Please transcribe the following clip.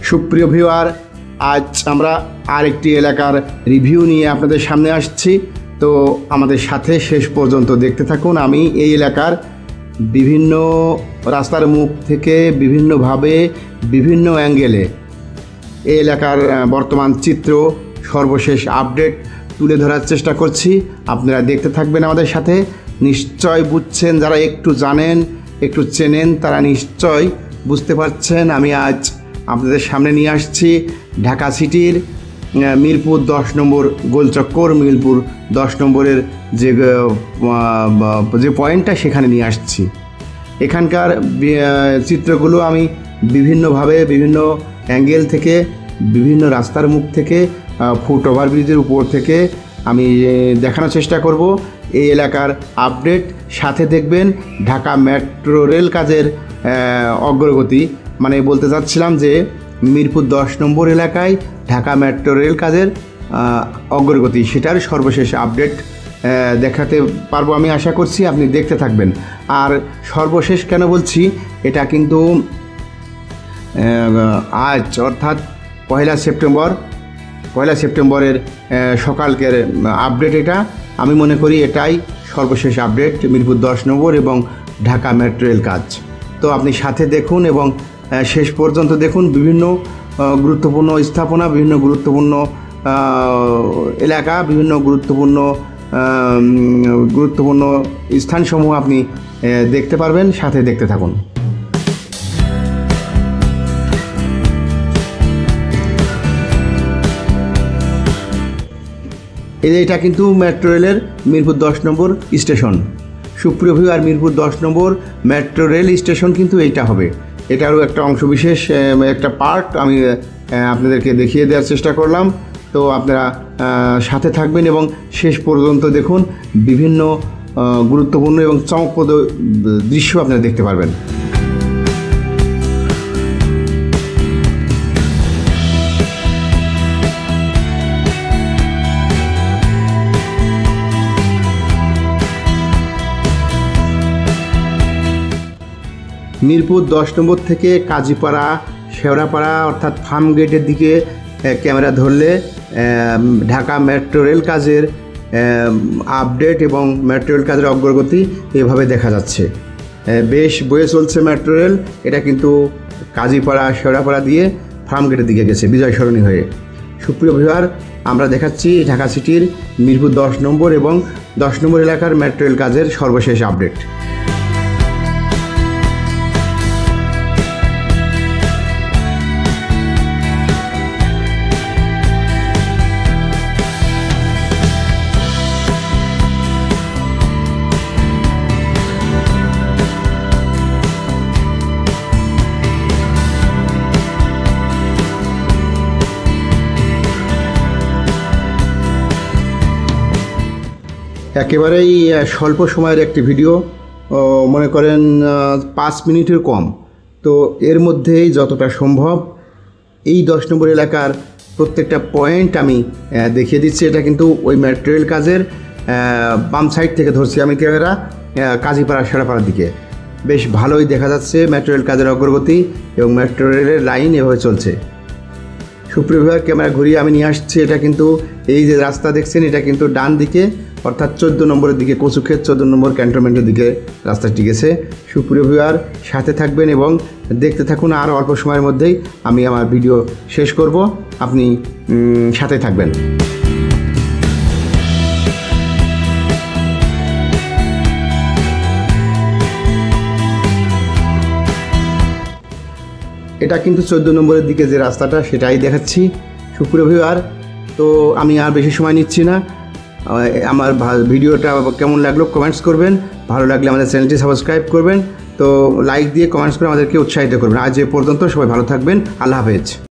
সুপ্রিয় ভিউয়ার, আজ আমরা আরেকটি এলাকার রিভিউ নিয়ে আপনাদের সামনে আসছি। তো আমাদের সাথে শেষ পর্যন্ত দেখতে থাকুন। আমি এই এলাকার বিভিন্ন রাস্তার মুখ থেকে বিভিন্নভাবে বিভিন্ন অ্যাঙ্গেলে এই এলাকার বর্তমান চিত্র, সর্বশেষ আপডেট তুলে ধরার চেষ্টা করছি। আপনারা দেখতে থাকবেন আমাদের সাথে। নিশ্চয় বুঝছেন, যারা একটু জানেন, একটু চেনেন, তারা নিশ্চয় বুঝতে পারছেন আমি আজ আপনাদের সামনে নিয়ে আসছি ঢাকা সিটির মিরপুর 10 নম্বর গোলচক্কর, মিরপুর 10 নম্বরের যে পয়েন্টটা, সেখানে নিয়ে আসছি। এখানকার চিত্রগুলো আমি বিভিন্নভাবে, বিভিন্ন অ্যাঙ্গেল থেকে, বিভিন্ন রাস্তার মুখ থেকে, ফুট ওভারব্রিজের উপর থেকে আমি দেখানোর চেষ্টা করব এই এলাকার আপডেট। সাথে দেখবেন ঢাকা মেট্রো রেল কাজের অগ্রগতি, মানে বলতে চাচ্ছিলাম যে মিরপুর 10 নম্বর এলাকায় ঢাকা মেট্রো রেল কাজের অগ্রগতি, সেটার সর্বশেষ আপডেট দেখাতে পারবো আমি আশা করছি। আপনি দেখতে থাকবেন। আর সর্বশেষ কেন বলছি, এটা কিন্তু আজ অর্থাৎ পয়লা সেপ্টেম্বরের সকালকের আপডেট। এটা আমি মনে করি এটাই সর্বশেষ আপডেট মিরপুর 10 নম্বর এবং ঢাকা মেট্রো রেল কাজ। তো আপনি সাথে দেখুন এবং শেষ পর্যন্ত দেখুন। বিভিন্ন গুরুত্বপূর্ণ স্থাপনা, বিভিন্ন গুরুত্বপূর্ণ এলাকা, বিভিন্ন গুরুত্বপূর্ণ স্থানসমূহ আপনি দেখতে পারবেন। সাথে দেখতে থাকুন। এটা কিন্তু মেট্রো রেলের মিরপুর 10 নম্বর স্টেশন। সুপ্রিয় ভিউয়ার, মিরপুর 10 নম্বর মেট্রো রেল স্টেশন কিন্তু এইটা হবে। এটারও একটা অংশবিশেষ, একটা পার্ট আমি আপনাদেরকে দেখিয়ে দেওয়ার চেষ্টা করলাম। তো আপনারা সাথে থাকবেন এবং শেষ পর্যন্ত দেখুন। বিভিন্ন গুরুত্বপূর্ণ এবং চমকপ্রদ দৃশ্য আপনারা দেখতে পারবেন। মিরপুর 10 নম্বর থেকে কাজীপাড়া, শেওড়াপাড়া অর্থাৎ ফার্ম গেটের দিকে ক্যামেরা ধরলে ঢাকা মেট্রো রেল কাজের আপডেট এবং মেট্রো রেল কাজের অগ্রগতি এভাবে দেখা যাচ্ছে। বেশ বয়ে চলছে মেট্রো রেল। এটা কিন্তু কাজীপাড়া, শেওড়াপাড়া দিয়ে ফার্ম গেটের দিকে গেছে বিজয় সরণি হয়ে। সুপ্রিয় ভিউয়ার, আমরা দেখাচ্ছি ঢাকা সিটির মিরপুর 10 নম্বর এবং 10 নম্বর এলাকার মেট্রো রেল কাজের সর্বশেষ আপডেট। একেবারেই স্বল্প সময়ের একটি ভিডিও, মনে করেন 5 মিনিটের কম। তো এর মধ্যেই যতটা সম্ভব এই 10 নম্বর এলাকার প্রত্যেকটা পয়েন্ট আমি দেখিয়ে দিচ্ছি। এটা কিন্তু ওই মেট্রো রেল কাজের বাম সাইড থেকে ধরছি আমি ক্যামেরা, কাজীপাড়া, শেওড়াপাড়ার দিকে। বেশ ভালোই দেখা যাচ্ছে মেট্রো রেল কাজের অগ্রগতি এবং মেট্রো রেলের লাইন এভাবে চলছে। সুপ্রিয় ভিউয়ার, ক্যামেরা ঘুরিয়ে আমি নিয়ে আসছি। এটা কিন্তু এই যে রাস্তা দেখছেন, এটা কিন্তু ডান দিকে অর্থাৎ 14 নম্বরের দিকে, কচুক্ষেত 14 নম্বর ক্যান্টনমেন্টের দিকে রাস্তাটি গেছে। সুপ্রিয় ভিউয়ার, সাথে থাকবেন এবং দেখতে থাকুন। আর অল্প সময়ের মধ্যেই আমি আমার ভিডিও শেষ করব, আপনি সাথে থাকবেন। এটা কিন্তু 14 নম্বরের দিকে যে রাস্তাটা, সেটাই দেখাচ্ছি। সুপ্রিয় ভিউয়ার, তো আমি আর বেশি সময় নিচ্ছি না। আমার ভিডিওটা কেমন লাগলো কমেন্টস করবেন। ভালো লাগলে আমাদের চ্যানেলটি সাবস্ক্রাইব করবেন। তো লাইক দিয়ে কমেন্টস করে আমাদেরকে উৎসাহিত করবেন। আজ এ পর্যন্ত, সবাই ভালো থাকবেন। আল্লাহ হাফেজ।